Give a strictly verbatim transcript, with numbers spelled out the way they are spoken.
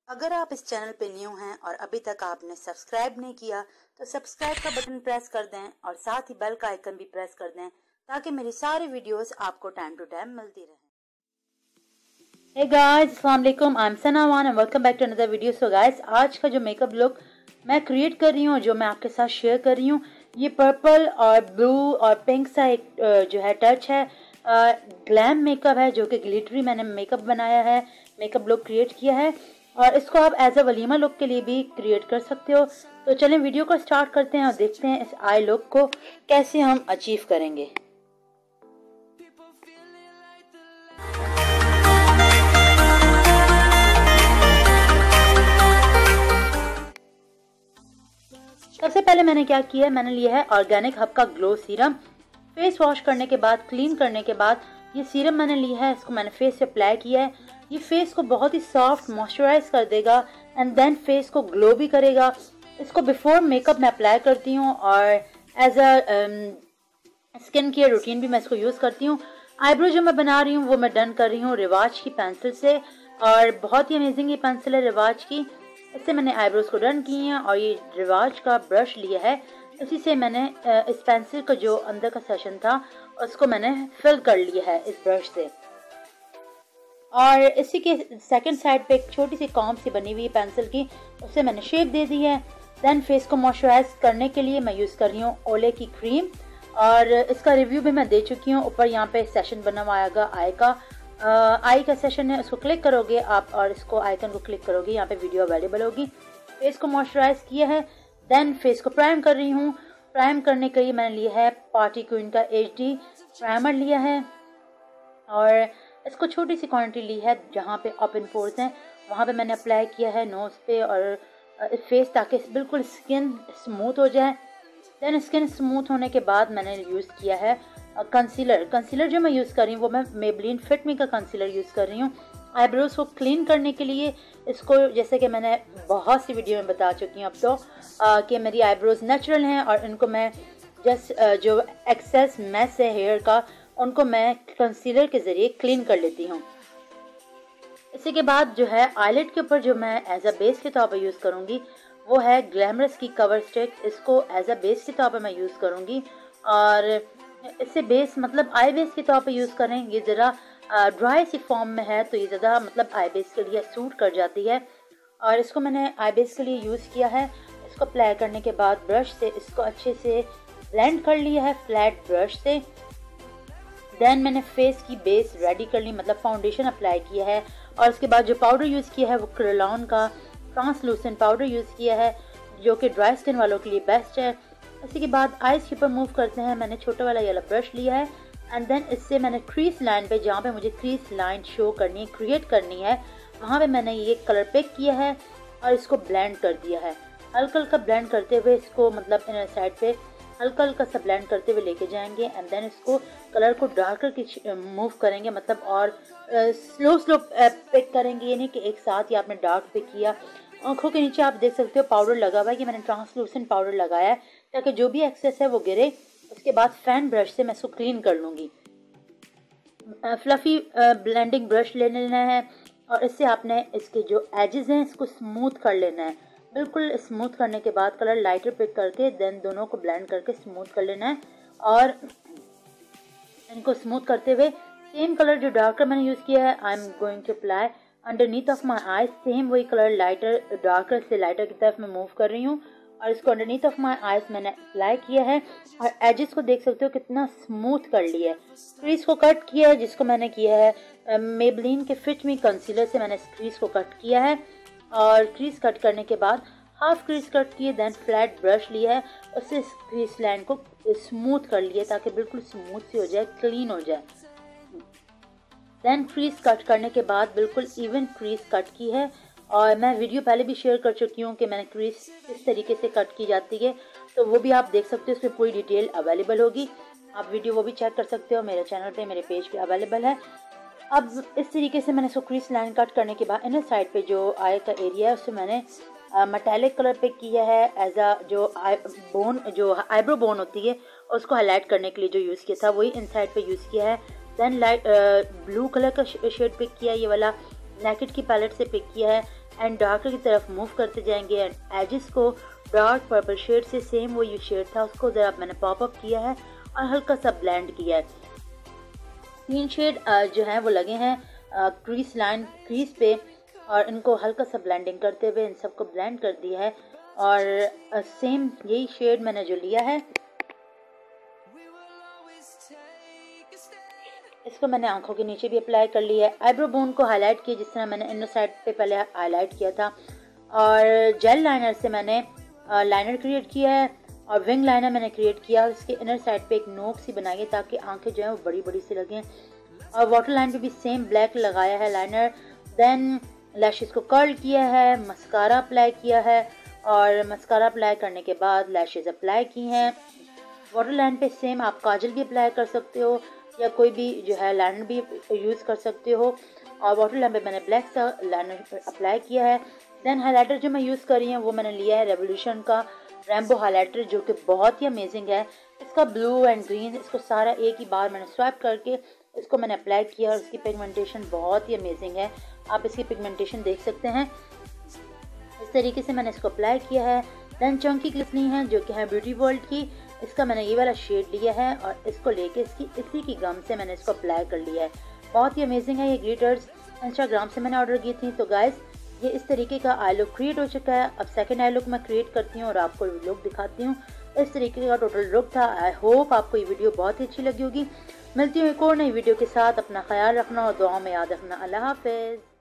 अगर आप इस चैनल पे न्यू हैं और अभी तक आपने सब्सक्राइब नहीं किया तो सब्सक्राइब का बटन प्रेस कर दें और साथ ही बेल का आइकन भी प्रेस कर दें ताकि मेरी सारी वीडियोस आपको टाइम टू टाइम मिलती रहे। Hey guys, अस्सलाम वालेकुम, आई एम सना वान and welcome back to another video. So guys, आज का जो मेकअप लुक मैं क्रिएट कर रही हूँ, जो मैं आपके साथ शेयर कर रही हूँ, ये पर्पल और ब्लू और पिंक सा एक जो है टच है, ग्लैम मेकअप है, जो कि ग्लिटरी मैंने मेकअप बनाया है, मेकअप लुक क्रिएट किया है और इसको आप एज अ वलीमा लुक के लिए भी क्रिएट कर सकते हो। तो चलें वीडियो को स्टार्ट करते हैं और देखते हैं इस आई लुक को कैसे हम अचीव करेंगे। सबसे पहले मैंने क्या किया है, मैंने लिया है ऑर्गेनिक हब का ग्लो सीरम। फेस वॉश करने के बाद, क्लीन करने के बाद ये सीरम मैंने लिया है, इसको मैंने फेस पे अप्लाई किया है। ये फेस को बहुत ही सॉफ्ट मॉइस्चराइज कर देगा एंड देन फेस को ग्लो भी करेगा। इसको बिफोर मेकअप में अप्लाई करती हूँ और as a skin care routine भी मैं इसको यूज़ करती हूँ। आईब्रो जो मैं बना रही हूँ वो मैं डन कर रही हूँ रिवाज की पेंसिल से और बहुत ही अमेजिंग ये पेंसिल है रिवाज की। इससे मैंने आईब्रोज को डन किए हैं और ये रिवाज का ब्रश लिया है, इसी से मैंने इस पेंसिल का जो अंदर का सेशन था उसको मैंने फिल कर लिया है इस ब्रश से। और इसी के सेकंड साइड पे एक छोटी सी कॉम्ब सी बनी हुई है पेंसिल की, उससे मैंने शेप दे दी है। देन फेस को मॉइस्चराइज करने के लिए मैं यूज़ कर रही हूँ ओले की क्रीम और इसका रिव्यू भी मैं दे चुकी हूँ। ऊपर यहाँ पे सेशन बना हुआ आएगा आई का, आई का सेशन है, उसको क्लिक करोगे आप और इसको आइकन को क्लिक करोगे, यहाँ पे वीडियो अवेलेबल होगी। फेस को मॉइस्चराइज किया है, देन फेस को प्राइम कर रही हूँ। प्राइम करने के लिए मैंने लिया है पार्टी क्वीन का एच डी प्राइमर लिया है और इसको छोटी सी क्वांटिटी ली है। जहाँ पे ओपन पोर्स हैं वहाँ पे मैंने अप्लाई किया है नोज पे और फेस, ताकि बिल्कुल स्किन स्मूथ हो जाए। देन स्किन स्मूथ होने के बाद मैंने यूज़ किया है कंसीलर। कंसीलर जो मैं यूज़ कर रही हूँ वो मैं मेबलिन फिट मी का कंसीलर यूज़ कर रही हूँ आईब्रोज को क्लीन करने के लिए। इसको जैसे कि मैंने बहुत सी वीडियो में बता चुकी हूँ अब तो आ, कि मेरी आईब्रोज नेचुरल हैं और इनको मैं जस्ट जो एक्सेस मैस है हेयर का उनको मैं कंसीलर के ज़रिए क्लीन कर लेती हूँ। इसी के बाद जो है आईलिड के ऊपर जो मैं एज अ बेस के तौर पर यूज़ करूँगी वो है ग्लैमरस की कवर स्टिक। इसको एज अ बेस के तौर पर मैं यूज़ करूँगी और इससे बेस मतलब आई बेस के तौर पे यूज़ करें। ये ज़रा ड्राई सी फॉर्म में है तो ये ज़्यादा मतलब आई बेस के लिए सूट कर जाती है और इसको मैंने आई बेस के लिए यूज़ किया है। इसको अप्लाई करने के बाद ब्रश से इसको अच्छे से ब्लेंड कर लिया है फ्लैट ब्रश से। देन मैंने फेस की बेस रेडी कर ली, मतलब फाउंडेशन अप्लाई किया है और उसके बाद जो पाउडर यूज़ किया है वो क्रेलॉन का ट्रांसलूसेंट पाउडर यूज़ किया है जो कि ड्राई स्किन वालों के लिए बेस्ट है। इसी के बाद आइज के ऊपर मूव करते हैं। मैंने छोटा वाला येलो ब्रश लिया है एंड देन इससे मैंने क्रीज लाइन पे, जहाँ पे मुझे क्रीज लाइन शो करनी है, क्रिएट करनी है, वहाँ पे मैंने ये कलर पिक किया है और इसको ब्लेंड कर दिया है। हल्का हल्का ब्लेंड करते हुए इसको मतलब इनर साइड पे हल्का हल्का सा ब्लेंड करते हुए लेके जाएंगे एंड देन इसको कलर को डार्कर की मूव करेंगे, मतलब और स्लो स्लो पिक करेंगे, ये नहीं कि एक साथ ही आपने डार्क पिक किया। आँखों के नीचे आप देख सकते हो पाउडर लगा हुआ है कि मैंने ट्रांसलूसेंट पाउडर लगाया है ताकि जो भी एक्सेस है वो गिरे। उसके बाद फैन ब्रश से मैं इसको क्लीन कर लूँगी। फ्लफ़ी ब्लेंडिंग ब्रश ले लेना है और इससे आपने इसके जो एजेस हैं इसको स्मूथ कर लेना है। बिल्कुल स्मूथ करने के बाद कलर लाइटर पिक करके देन दोनों को ब्लेंड करके स्मूथ कर लेना है और इनको स्मूथ करते हुए सेम कलर जो डार्कर मैंने यूज़ किया है I am going to apply underneath of my eyes. Same वही कलर लाइटर डार्कर से लाइटर की तरफ मैं मूव कर रही हूँ और इसको अंडरनीथ ऑफ माई आईज मैंने अप्लाई किया है और एजेस को देख सकते हो कितना स्मूथ कर लिया है। क्रीज को कट किया है जिसको मैंने किया है मेबलिन के फिट मी कंसीलर से, मैंने क्रीज को कट किया है और क्रीज कट करने के बाद हाफ क्रीज कट किए, देन फ्लैट ब्रश लिया है, उससे क्रीज लाइन को स्मूथ कर लिया ताकि बिल्कुल स्मूथ सी हो जाए, क्लीन हो जाए। देन क्रीज कट करने के बाद बिल्कुल इवन क्रीज कट की है और मैं वीडियो पहले भी शेयर कर चुकी हूँ कि मैंने क्रीज किस तरीके से कट की जाती है, तो वो भी आप देख सकते हो, उसमें पूरी डिटेल अवेलेबल होगी। आप वीडियो वो भी चेक कर सकते हो, मेरे चैनल पे मेरे पेज पे अवेलेबल है। अब इस तरीके से मैंने इसको क्रीज लाइन कट करने के बाद इनर साइड पे जो आई का एरिया है उससे मैंने मेटालिक कलर पे किया है एज अ जो आई बोन जो आईब्रो बोन होती है उसको हाईलाइट करने के लिए जो यूज़ किया था वही इन साइड पे यूज़ किया है। देन लाइट ब्लू कलर का शेड पिक किया, ये वाला नेकेड की पैलेट से पिक किया है। एंड डार्कर की तरफ मूव करते जाएंगे एंड एजेस को डार्क पर्पल शेड से सेम वो ये शेड था उसको ज़रा मैंने पॉप अप किया है और हल्का सा ब्लेंड किया है। तीन शेड जो है वो लगे हैं क्रीज लाइन क्रीज पे और इनको हल्का सा ब्लेंडिंग करते हुए इन सबको ब्लेंड कर दिया है और सेम यही शेड मैंने जो लिया है इसको मैंने आंखों के नीचे भी अप्लाई कर लिया है। आईब्रो बोन को हाईलाइट किया जिस तरह मैंने इनर साइड पे पहले हाईलाइट किया था और जेल लाइनर से मैंने लाइनर क्रिएट किया है और विंग लाइनर मैंने क्रिएट किया और इसके इनर साइड पे एक नोक सी बनाई है ताकि आंखें जो है वो बड़ी बड़ी सी लगें और वाटर लाइन पे भी सेम ब्लैक लगाया है लाइनर। देन लैशेस को कर्ल किया है, मस्कारा अप्लाई किया है और मस्कारा अप्लाई करने के बाद लैशेस अप्लाई की हैं। वाटर लाइन पे सेम आप काजल भी अप्लाई कर सकते हो या कोई भी जो है लाइनर भी यूज़ कर सकते हो और वाटर लाइन पे मैंने ब्लैक सा लाइनर अप्लाई किया है। देन हाइलाइटर जो मैं यूज़ कर रही हूँ वो मैंने लिया है रेवोल्यूशन का रेम्बो हाइलाइटर जो कि बहुत ही अमेजिंग है। इसका ब्लू एंड ग्रीन इसको सारा एक ही बार मैंने स्वैप करके इसको मैंने अप्लाई किया और इसकी पिगमेंटेशन बहुत ही अमेजिंग है। आप इसकी पिगमेंटेशन देख सकते हैं। इस तरीके से मैंने इसको अप्लाई किया है। देन चंकी ग्लिसनी है जो कि है ब्यूटी वर्ल्ड की, इसका मैंने ये वाला शेड लिया है और इसको लेके इसकी इसी की गम से मैंने इसको अप्लाई कर लिया है। बहुत ही अमेजिंग है। ये ग्लिटर्स इंस्टाग्राम से मैंने ऑर्डर की थी। तो गाइस ये इस तरीके का आई लुक क्रिएट हो चुका है। अब सेकंड आई लुक मैं क्रिएट करती हूँ और आपको लुक दिखाती हूँ। इस तरीके का टोटल लुक था। आई होप आपको ये वीडियो बहुत ही अच्छी लगी होगी। मिलती हूँ एक और नई वीडियो के साथ। अपना ख्याल रखना और दुआ में याद रखना। अल्लाह हाफिज़।